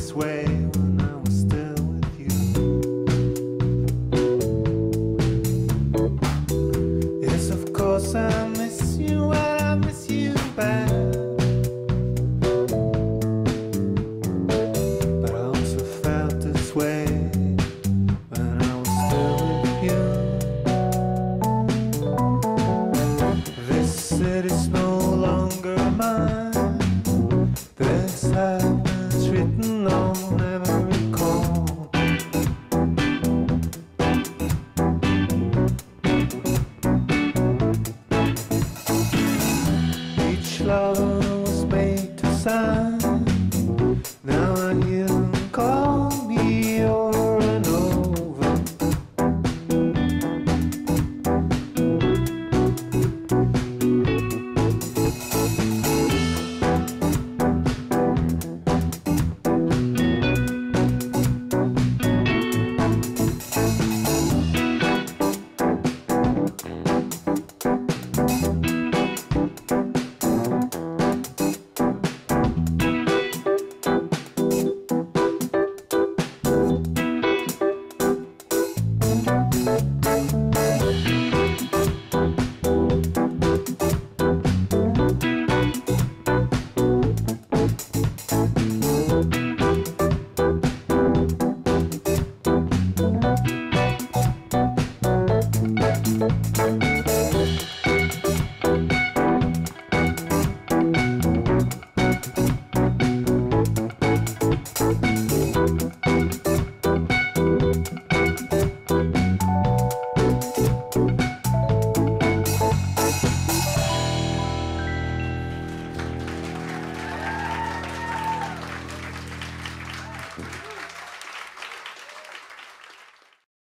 this way when I was still with you. Yes, of course I miss you, and I miss you bad. But I also felt this way when I was still with you. This city's no longer mine. There's sadness written on every